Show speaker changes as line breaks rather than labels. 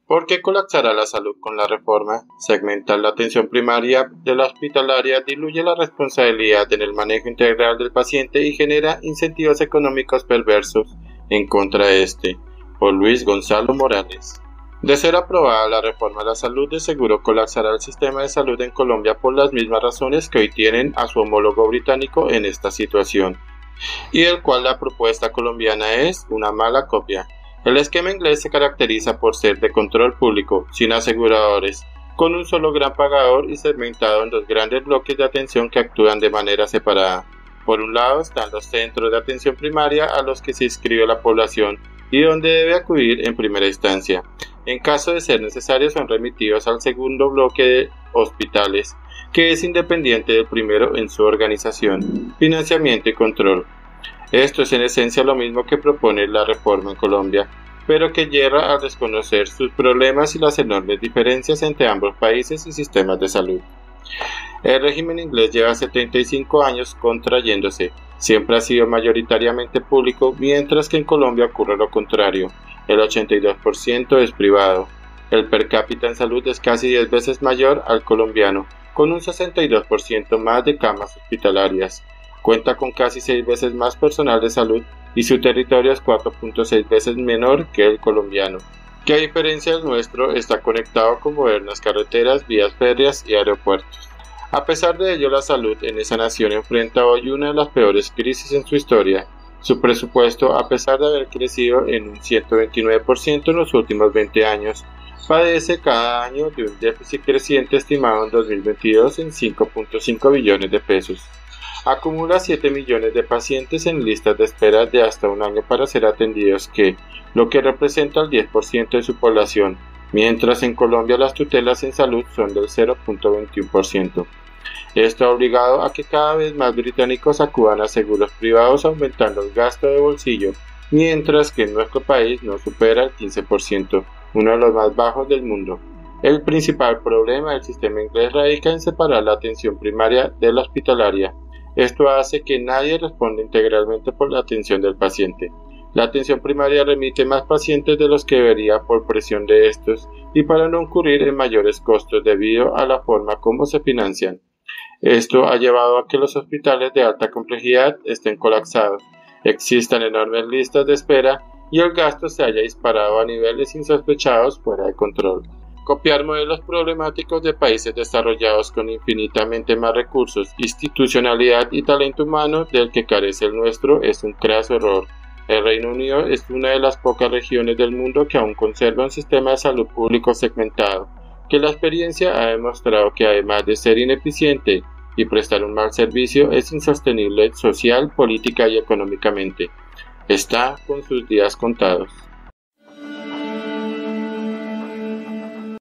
¿Por qué colapsará la salud con la reforma? Segmentar la atención primaria de la hospitalaria diluye la responsabilidad en el manejo integral del paciente y genera incentivos económicos perversos en contra de este. Por Luis Gonzalo Morales. De ser aprobada la reforma a la salud, de seguro colapsará el sistema de salud en Colombia por las mismas razones que hoy tienen a su homólogo británico en esta situación, y del cual la propuesta colombiana es una mala copia. El esquema inglés se caracteriza por ser de control público, sin aseguradores, con un solo gran pagador y segmentado en dos grandes bloques de atención que actúan de manera separada. Por un lado están los centros de atención primaria a los que se inscribe la población y donde debe acudir en primera instancia. En caso de ser necesario son remitidos al segundo bloque de hospitales, que es independiente del primero en su organización, financiamiento y control. Esto es en esencia lo mismo que propone la reforma en Colombia, pero que yerra al desconocer sus problemas y las enormes diferencias entre ambos países y sistemas de salud. El régimen inglés lleva 75 años contrayéndose, siempre ha sido mayoritariamente público, mientras que en Colombia ocurre lo contrario, el 82% es privado. El per cápita en salud es casi 10 veces mayor al colombiano, con un 62% más de camas hospitalarias. Cuenta con casi 6 veces más personal de salud y su territorio es 4.6 veces menor que el colombiano, que a diferencia del nuestro está conectado con modernas carreteras, vías férreas y aeropuertos. A pesar de ello, la salud en esa nación enfrenta hoy una de las peores crisis en su historia. Su presupuesto, a pesar de haber crecido en un 129% en los últimos 20 años, padece cada año de un déficit creciente estimado en 2022 en 5.5 billones de pesos. Acumula 7 millones de pacientes en listas de espera de hasta un año para ser atendidos, lo que representa el 10% de su población, mientras en Colombia las tutelas en salud son del 0.21%. Esto ha obligado a que cada vez más británicos acudan a seguros privados, aumentando el gasto de bolsillo, mientras que en nuestro país no supera el 15%, uno de los más bajos del mundo. El principal problema del sistema inglés radica en separar la atención primaria de la hospitalaria. Esto hace que nadie responda integralmente por la atención del paciente. La atención primaria remite más pacientes de los que debería por presión de estos y para no incurrir en mayores costos debido a la forma como se financian. Esto ha llevado a que los hospitales de alta complejidad estén colapsados, existan enormes listas de espera y el gasto se haya disparado a niveles insospechados fuera de control. Copiar modelos problemáticos de países desarrollados con infinitamente más recursos, institucionalidad y talento humano del que carece el nuestro es un craso error. El Reino Unido es una de las pocas regiones del mundo que aún conserva un sistema de salud público segmentado, que la experiencia ha demostrado que además de ser ineficiente y prestar un mal servicio, es insostenible social, política y económicamente. Está con sus días contados.